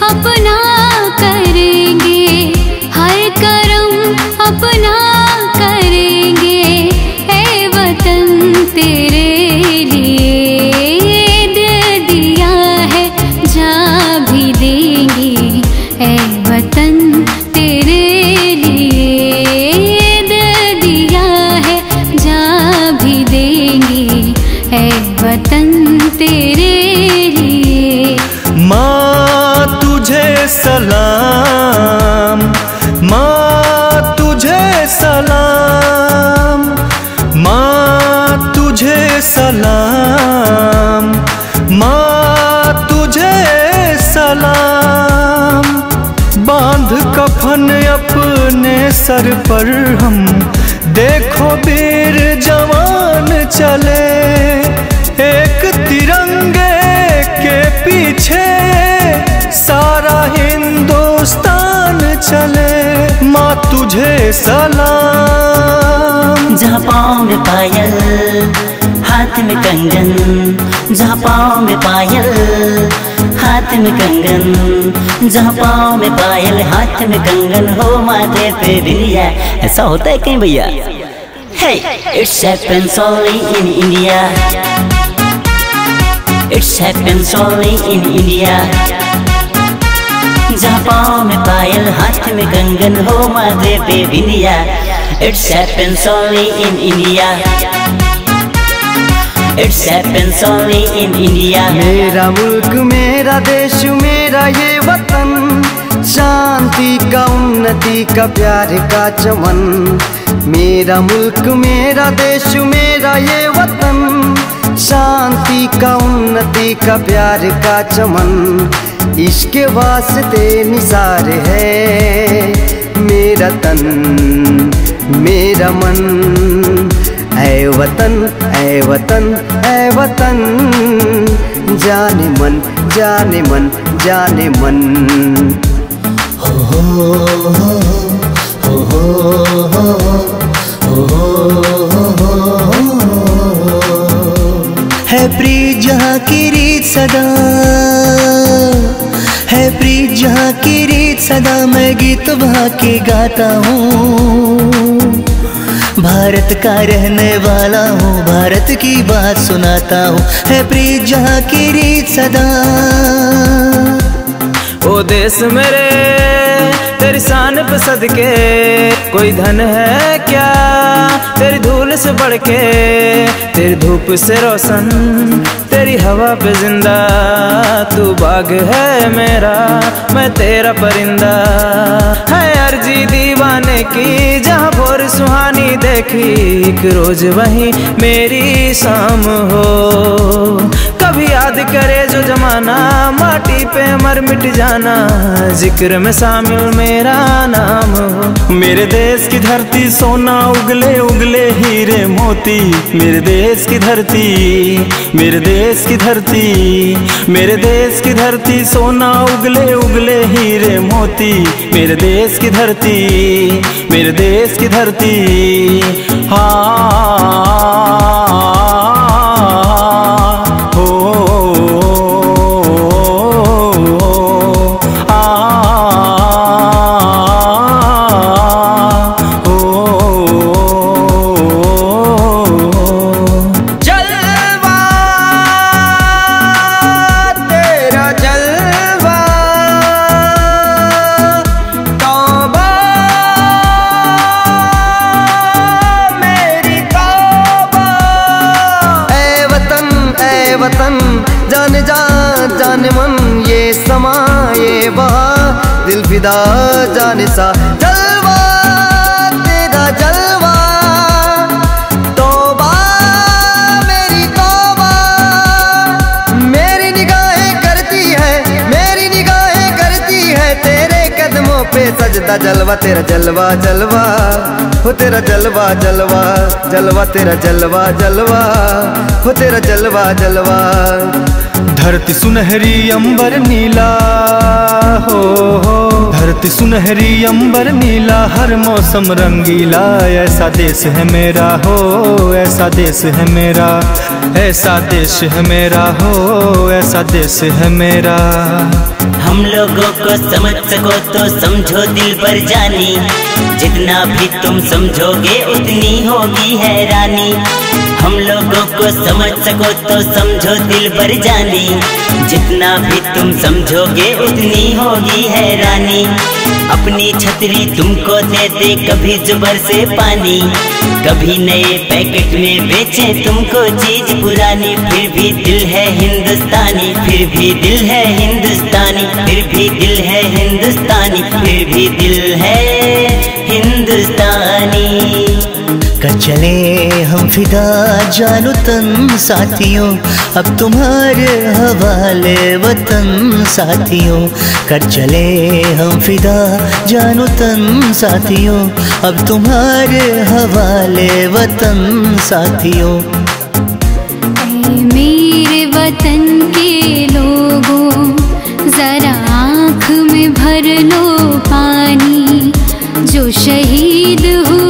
अपना करेंगे, हर करम अपना करेंगे। ऐ वतन तेरे लिए दिल दिया है, जा भी देंगे। ऐ वतन तेरे लिए दिल दिया है, जा भी देंगे। ऐ वतन तेरे लिए। माँ तुझे सलाम, माँ तुझे सलाम, माँ तुझे सलाम, माँ तुझे सलाम। बांध कफन अपने सर पर हम, देखो वीर जवान चले। एक तिरंगे के पीछे सारा हिंदुस्तान चले। माँ तुझे सलाम। जहाँ पाँव में पायल हाथ में कंगन, जहाँ पाँव में पायल हाथ में कंगन, जहाँ पाँव में पायल हाथ में कंगन हो माथे पे बिंदिया। ऐसा होता है कहीं भैया? Hey, it's happens only in India. It's happens only in India. जहाँ पाँव में पायल हाथ में कंगन हो माथे पे बिंदिया। It's happens only in India. It's happens only in India. मेरा मुल्क मेरा देश मेरा ये वतन, शांति का उन्नति का प्यार का चमन। मेरा मुल्क मेरा देश मेरा ये वतन, शांति का उन्नति का प्यार का चमन। इसके वास्ते निसार है मेरा तन मेरा मन। ऐ वतन ऐ वतन ऐ वतन, जाने मन जाने मन जाने मन। हो हो हो हो है प्रीत जहाँ की रीत सदा, है प्रीत जहाँ की रीत सदा। मैं गीत वहाँ के गाता हूँ, भारत का रहने वाला हूँ, भारत की बात सुनाता हूँ। है प्रीत जहाँ की रीत सदा। ओ देश मेरे तेरी शान पे सदके, कोई धन है क्या तेरी धूल से बढ़ के। तेरी धूप से रोशन तेरी हवा पे जिंदा, तू बाग है मेरा मैं तेरा परिंदा। है अर्जी दीवाने की जहाँ भोर सुहानी देखी, एक रोज वही मेरी शाम हो। कभी याद करे जो जमाना, माटी पे मर मिट जाना, जिक्र में शामिल मेरा नाम हो। मेरे देश की धरती सोना उगले उगले हीरे मोती। मेरे देश की धरती, मेरे देश की धरती, मेरे देश की धरती सोना उगले उगले हीरे मोती। मेरे देश की धरती, मेरे देश की धरती। जाने मन ये समा ये बहा, दिल फिदा जाने सा जलवा तेरा जलवा। तौबा मेरी तौबा, मेरी निगाहें करती है, मेरी निगाहें करती है तेरे कदमों पे सजदा। जलवा तेरा जलवा जलवा हो तेरा जलवा जलवा, जलवा तेरा जलवा जलवा हो तेरा जलवा जलवा। धरती सुनहरी अंबर नीला हो, धरती सुनहरी अंबर नीला, हर मौसम रंगीला। ऐसा देश है मेरा हो, ऐसा देश है मेरा, ऐसा देश है मेरा हो, ऐसा देश है मेरा। हम लोगों को समझ सको तो समझो दिल पर जानी, जितना भी तुम समझोगे उतनी होगी हैरानी। हम लोगों को समझ सको तो समझो दिल पर जानी, जितना भी तुम समझोगे उतनी होगी हैरानी। अपनी छतरी तुमको दे दे कभी जुबर से पानी, कभी नए पैकेट में बेचे तुमको चीज पुरानी, फिर भी दिल है हिंदुस्तानी, फिर भी दिल है हिंदुस्तानी, फिर भी दिल है हिंदुस्तानी, फिर भी दिल है हिंदुस्तानी। कर चले हम फिदा जानो तन साथियों, अब तुम्हारे हवाले वतन साथियों। कर चले हम फिदा जानो तन साथियों, अब तुम्हारे हवाले वतन साथियों। मेरे वतन के लोगों जरा आँख में भर लो पानी, जो शहीद हुए